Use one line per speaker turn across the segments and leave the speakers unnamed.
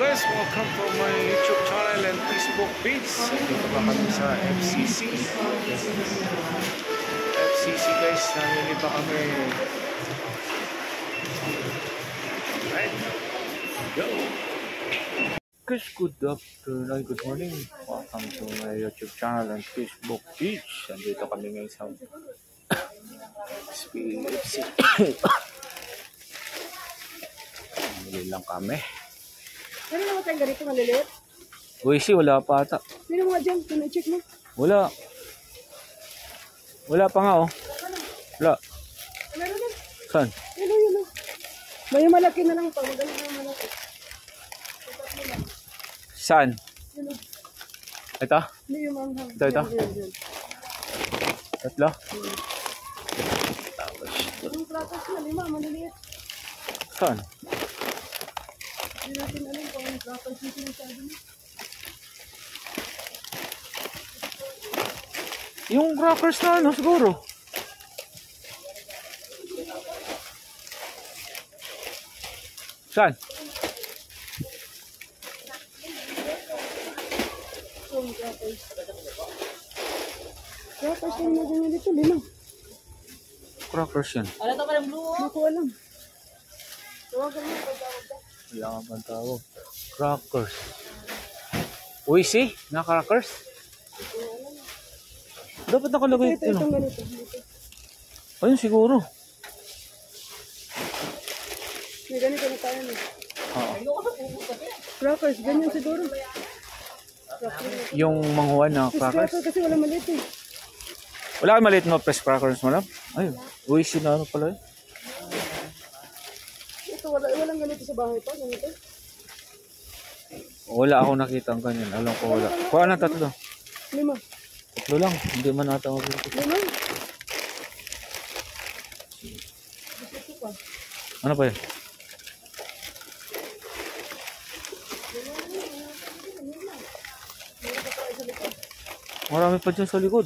guys? Welcome to my YouTube channel and Facebook page. Dito ba kami sa FCC? FCC guys, namili pa kami. Right, go! Guys, good afternoon, good morning. Welcome to my YouTube channel and Facebook page. Nandito kami ngayon sa FCC. Namili lang kami.
Ano naman tayong ganito maliliit?
Uy, wala pa ata.
Sino mga dyan? Pina-check mo?
Wala. Wala pa nga oh. Wala.
Meron na.
Saan?
Yun o. May malaki na lang pa. Magaling na malaki.
Saan?
Yun o.
Ito?
Hindi yung manghang.
Ito?
Yun.
Tatlo?
Yung pratas na, 5, maliliit.
Saan?
Hindi natin alam kung ang pratas yung sinasabi mo.
Yung crackers na ano siguro. Saan?
Yung pratas. Pratas yung naging dito, 5.
Crackers yan.
Ano ito ka ng blue? Hindi ko alam. Tawagan mo, pagkawag ka.
Wala nga bang tawag. Crackers. Uy, na crackers? Dapat nakalagay ito.
Itong ganito.
Ayun siguro.
May ganito na tayo na. Crackers, ganyan siguro.
Yung manghuan na crackers.
Crackers kasi wala maliit eh.
Wala kang maliit na press crackers mo lang? Ayun. Uy, na ano pala yun?
Ito, walang ganito sa bahay pa, ganito.
Wala akong nakita ang ganyan. Alam ko wala. Kuha na 3.
5.
Tatlo lang. Hindi man nata mabuti.
5.
Ano pa yun? Marami pa dyan sa likod.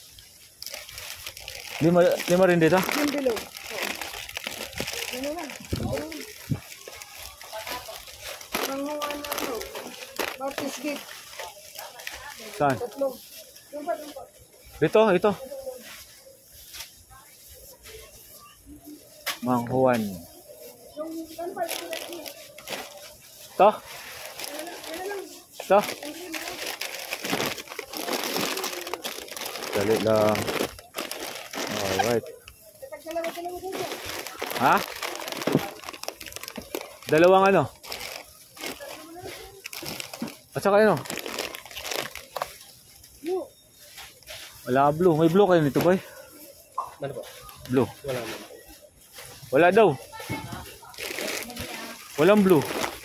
5 rin dito?
Yung bilog. Ano lang. Manguha na ano. Martis gate.
Saan?
3. Yung pa.
Dito, ito. Manghuan. Ito? Ito? Dali lang. Alright. Ha? Dalawang ano? At saka ano? Wala blue. May blue kayo nito, boy?
Ano ba?
Blue.
Wala naman.
Wala daw. Walang blue.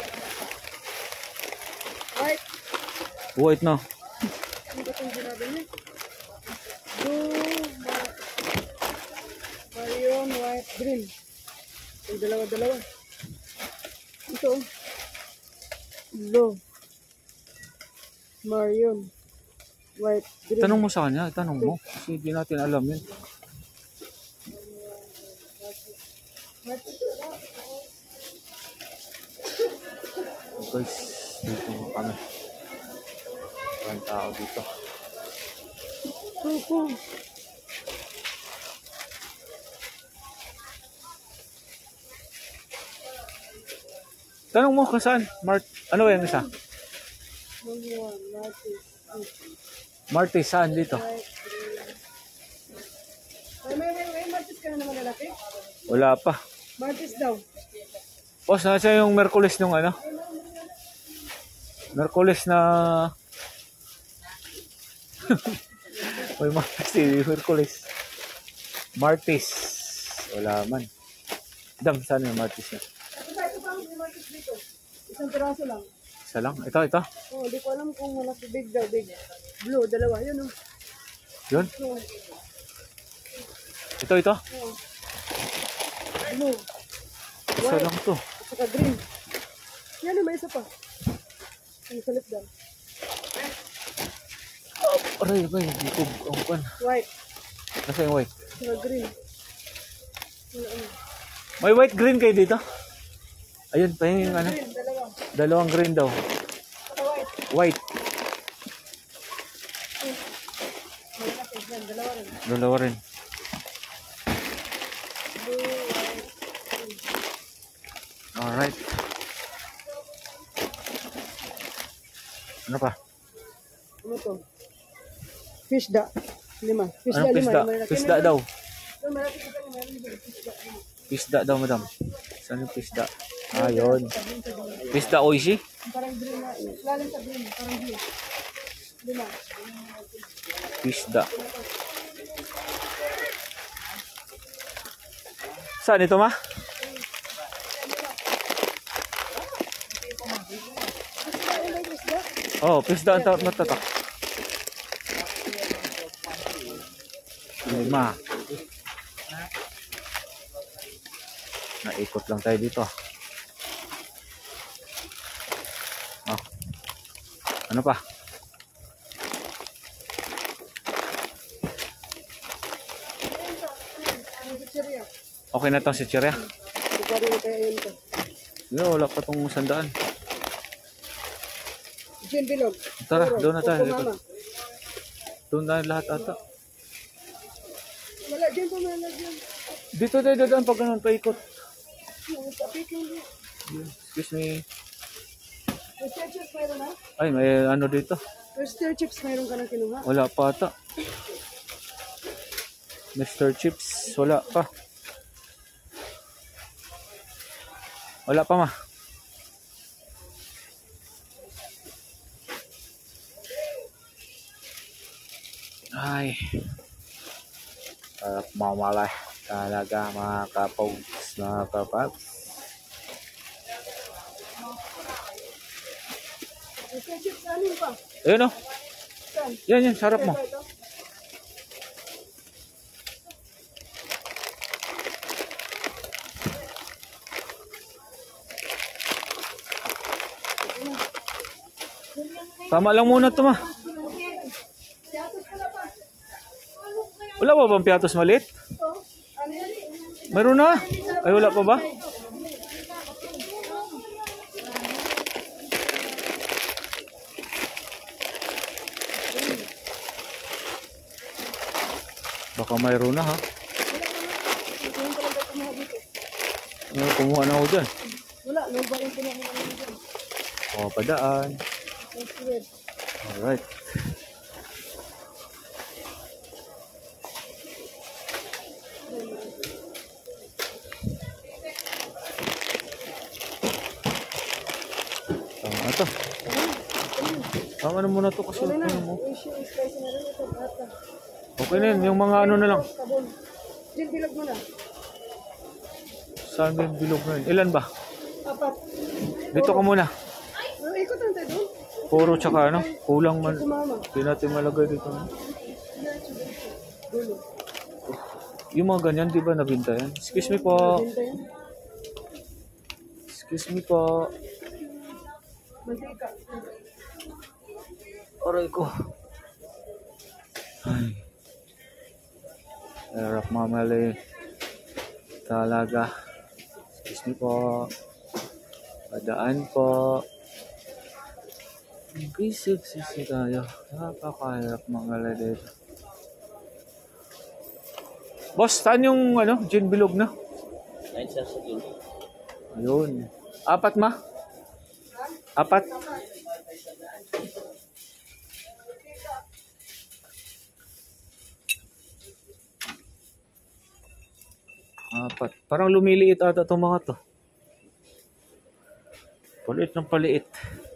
White.
White na.
Ano ba itong sinabi niya? Blue, Marion, white, green. Yung dalawa. Ito. Blue. Marion. White, green.
Tanong mo sa kanya. Tanong mo. Kasi hindi natin alam yun. Guys, dito kami. Walang tao dito.
Opo.
Tanong mo kung saan? Ano ba yung isa? Martis, saan dito?
May martis ka na naman lalaki?
Wala pa.
Martis daw.
Boss, nasa yung Merkulis nung ano? Merkulis na... May Martis eh, Merkulis. Martis. Wala man. Dam, saan yung Martis na?
Ito pa may martis dito. Isang piraso lang.
Isa lang? Ito.
Oh, di ko alam kung wala si big daw, big. Blue, 2. Yun oh.
Yun?
Oh.
Ito.
Oh. Blue.
Isa
White.
lang to.
At saka green. Yan may isa pa. Ang salit daw.
Aray, hindi ko ang pan.
White.
Nasa yung white?
Saka green. Ano?
May white green kayo dito? Ayun pa yung ano.
Green, 2.
Dalawang green daw.
White.
White.
Malaki yan. Dalawa rin.
Dalawa rin.
Blue, white.
Alright. Ano pa?
Ano to? Fishda. 5. Fishda,
Anong
5.
pisda?
Malaki.
Pisda daw.
Ito, malaki kita niya. Meron dito. Fishda.
Pisda daw, madam. Saan yung pisda? Ah, yun. Pisda oishi?
Parang green na. Lalim sa green. Parang green. 5.
Pisda. Saan ito, ma? Oh, pisda ang natatak. 5. Naikot lang tayo dito. Oh. Ano pa? Okay na itong si Chiria. Wala pa itong 100.
Gin bilog.
Tara, doon na tayo.
Mama.
Doon na lahat ata.
Wala dyan po malagyan.
Dito tayo dadaan pag ganun paikot. Excuse me.
Oyster chips mayroon na?
Ay, may ano dito.
Oyster chips mayroon ka na kinuha?
Wala pa ata. Mr. Chips, wala pa. Wala pa, ma. Ay. Sarap mamalay. Talaga mga kapogs, mga kapaps.
Oyster chips anin pa?
Ayun o.
Saan?
Yan, sarap mo.
Ito?
Tama lang muna ito, ma. Wala pa bang piatos maliit? Meron na. Ay, wala pa ba? Baka mayroon na, ha? Kumuha na ako dyan.
Wala, nung ba yung pinahinga namin dyan?
O, padaan. Alright. Tama ito. Tama na muna ito kasi
Wala na.
ano mo.
Spicy na rin ito. Bata.
Okay na yun, yung mga ano na lang.
Tabon. Gin bilog mo na.
Saan ba yung bilog na yun? Ilan ba?
4.
Dito ka muna.
Ikot lang tayo doon.
Puro tsaka ano, kulang man.
Sumama.
Hindi natin malagay dito.
Dulo.
Yung mga ganyan, di ba nabinta yan? Excuse me po.
Benta yan.
Excuse me po.
Mantika.
Aray ko. Ay. Sarap mamali. Talaga. Excuse me po. Padaan po. Bisig-sisi tayo. Napakahirap mamali dito. Boss, saan yung ano, gin bilog na? Ayun. 4 ma? 4? 4. Parang lumiliit ata itong mga to. Paliit ng paliit.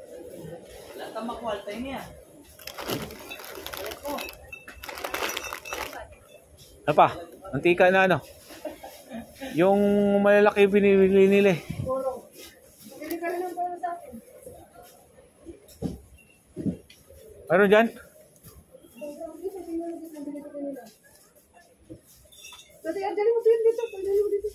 Ano pa? Antika na ano? Yung malalaki binibili nila eh.
Puro. Bili ka rin ng pera sa akin.
Meron dyan?
Dati, dali mo dito. Dali mo dito.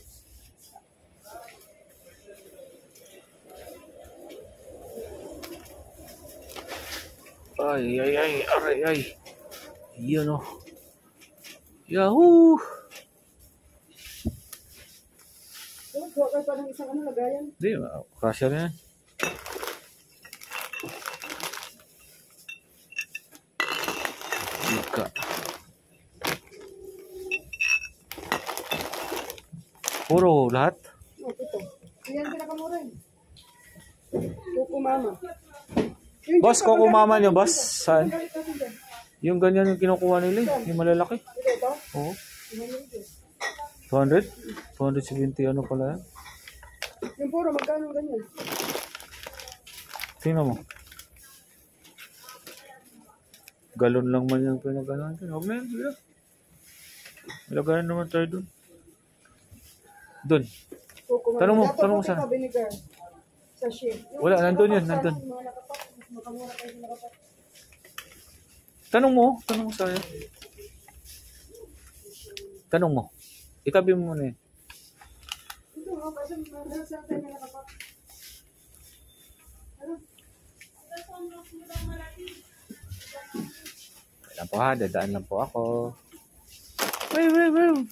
Ay, aray, ay. Yan o. Yahoo!
Kuha ka pa ng isang lagayan.
Hindi, kasya na yan. ka. Puro lahat?
Oh, ito. Yan pinakamura eh. Coco Mama.
Boss, Coco Mama nyo, boss? Saan? Yung ganyan yung kinukuha nila eh. Yung malalaki.
Ito?
Oo. 200? 270 ano pala yan?
Yung puro, magkano ganyan?
Tingnan mo. Galon lang man yung pinaganoan. Huwag na yun. Ilagayan naman tayo dun. Dun.
Coco Mama.
Tanong mo,
Dato
tanong mo
puti
saan?
pa, vinegar. Sachet.
Wala, nandun yun, nandun.
Mga nakapak, mas makamura kayo sa nakapak.
Tanong mo sa'yo. Tanong mo. Itabi mo muna yun.
Ito, kasi sa atin na nakapak. Ano?
Lang po ha, dadaan lang po ako. Wait.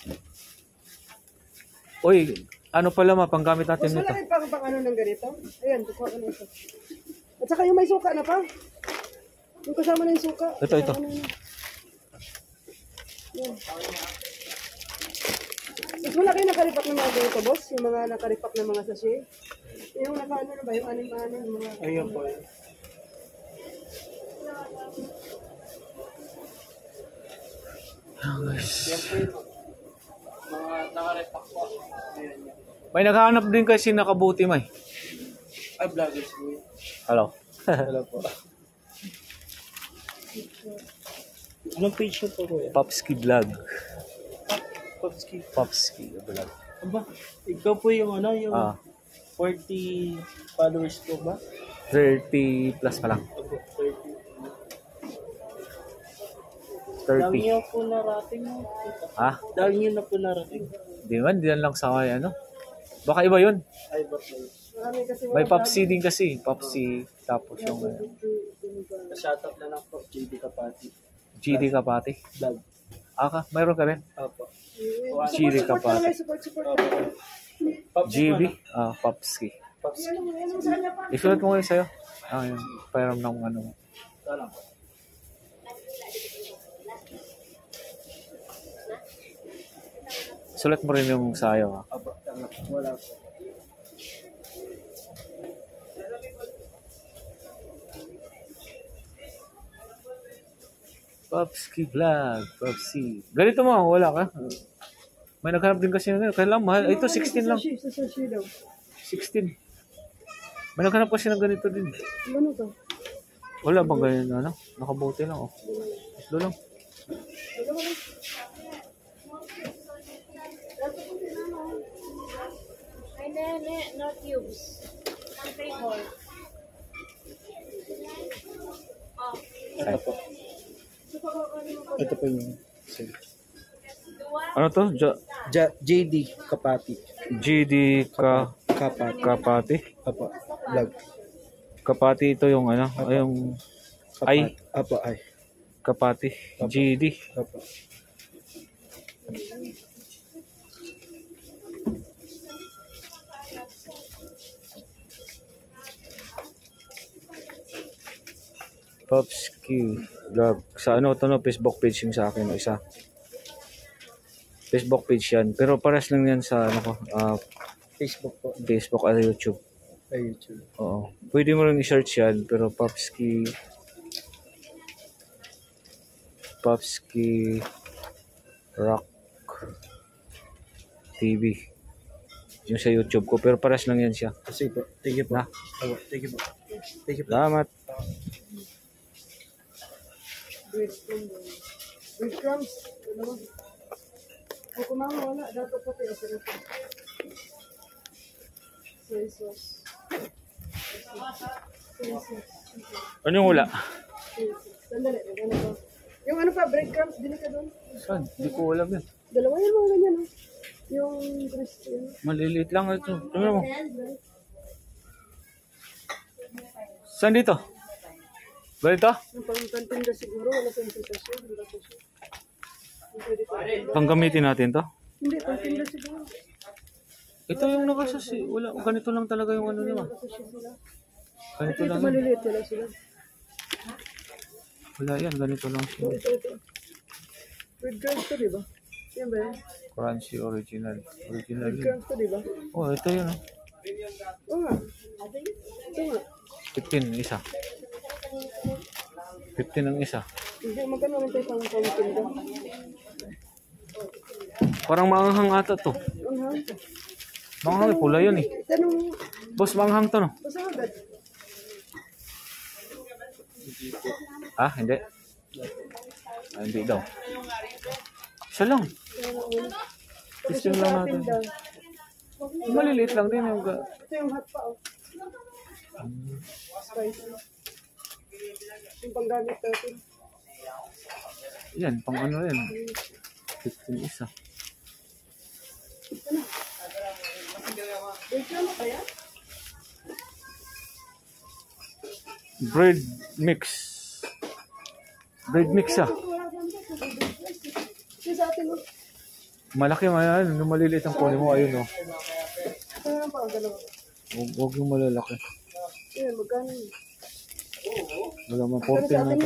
Uy, ano pala panggamit natin
Mas
nito?
malaki pang ano ng ganito. Ayan, kukuha ko na ito. At saka yung may suka na pa. Yung kasama na yung suka.
Ito.
Ano na. Yan. Mas malaki nakaripak ng mga ganito, boss. Yung mga nakaripak ng mga sachet. Yung nakaano na ba? Yung anim-anim. Yung mga...
Ayun po. Yan po yun. Mga nakarepack po. Ayan yan.
May naghahanap din kasi nakabuti may.
Ay, vloggers po yun.
Hello.
Wala po. Anong page yun po kuya?
Popski Vlog.
Popski.
Popski Vlog.
Aba, ikaw po yung ano, yung 40 followers po ba?
30 plus pa lang.
Aba, 30.
30.
Dami niyo po narating.
Ha?
Dami niyo na po narating.
Di man, di lang sa kaya ano. Baka iba yun.
Ay, ba po?
Marami kasi
May Popsi din kasi. Popsi. Tapos yung
Shoutout na lang po, JD Kapati.
GD Kapati.
Vlog.
Mayroon ka rin.
Apo.
Chili
Support
kapatid.
na lang, support.
GB. Popski.
Popski.
Yan ang saan na pa.
Isulat mo ngayon sa'yo. Yun. Pairam ng ano.
Tala po.
Sulat mo rin yung sa'yo ha.
Apo, tama. Wala po.
Popski Vlog. Popsi. Ganito mo, wala ka. May naghanap din kasi ng kailan mahal. Ito 16 lang.
Sa sachet daw.
16. May naghanap kasi ng ganito din.
Ano to?
Wala bang ganyan ano? Nakabuti lang oh. Ito lang.
Ay, nene, no tubes. Ang flavor. Oh,
Ito po. Ito po yung
Ano to?
JD Kapati.
GD
Kapati.
Kapati.
Apo. Vlog.
Kapati ito yung ano, yung ay
Apo, ay.
Kapati. GD.
Apo.
Popski Vlog. Sa ano to no, Facebook page yung sa akin o isa. Facebook page yan. Pero pares lang yan sa ano ko,
Facebook po.
Facebook at YouTube.
Ay, YouTube.
Oo. Pwede mo rin i-search yan, pero Popski Rock TV. Yung sa YouTube ko, pero pares lang yan siya.
Sige po. Thank you po.
Na?
Apo, thank you po. Thank you po.
Salamat.
Breadcrumbs. Dalawa. O kumama wala. Dato puti. O sarap. Soy sauce. Soy sauce.
Ano yung wala?
Sandali. Ganito. Yung ano pa, breadcrumbs. Dili ka doon.
Saan? Hindi ko alam yan.
Dalawa yan mga ganyan. Oh. Yung crispy.
Maliliit lang ito. Tingnan mo. Saan dito? Ganito?
Yung pang-kantinda siguro. Wala sa implitasyon. Wala sa siya. Pwede pa.
Panggamitin natin to?
Hindi, pang-tinda siguro.
Ito yung nakasasi. Wala. Ganito lang talaga yung ano nila.
Kasi sila.
Ganito
Ito
lang. Yun.
maliliit. Wala sila.
Wala yan, ganito lang siya.
Ito. With crunch to, di ba? Yan ba yan?
Crunchy original. Original
With
yun.
crunch to, di ba?
Oh, ito yun. Oh.
Oo nga. Ito nga.
15 isa. 15 ang isa.
Hindi, magkano rin tayo pang tinda?
Parang maanghang ata to.
Unhang.
Maanghang, pula yun eh.
Tanong,
Boss, maanghang to no?
basta agad.
Ah, hindi. Ah, hindi daw. Isa lang. Testing lang natin.
Tinda.
Maliliit lang din yung...
Ito yung hot pa, oh. Spicy. Yung panggamit natin.
Yan, pang ano yan. 15 isa.
Wait, ano pa yan?
Bread mix. Bread mix ah.
Kasi sa atin, oh.
Malaki man, yung maliliit ang kunin mo, ayun oh.
Kaya pa, dalawa.
Huwag yung malalaki.
Ayan, magkano yun?
Wala man,
Pero
14
sa
na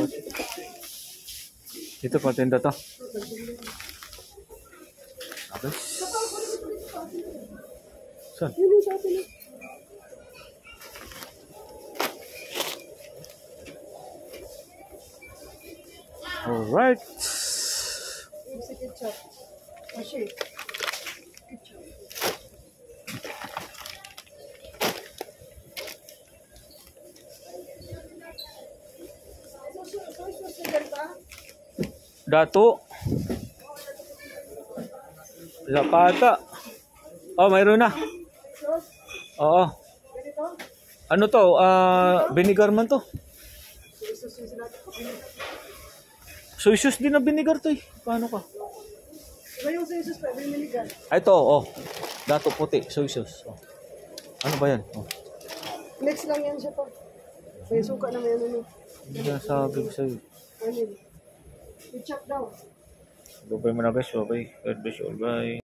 atin,
to. Ito pa, tinda to. Okay. Saan?
yun yung sa atin, oh.
Alright.
Yung si ketchup. Kasi, ketchup.
Dato. Lakata. Oh, mayroon na. Oo. Ano to? Vinegar man to. Soy sauce din na vinegar to eh. Paano ka?
Iba yung sa Jesus pa, biniligan.
Ito, oh. Dato puti, soy sauce. Oh. Ano ba yan? Oh.
Next lang yan siya pa. May suka na may ano.
Hindi na sabi ko sa'yo.
Ano yun? Ketchup daw.
Bye mo na guys. Bye. God bless you all. Bye.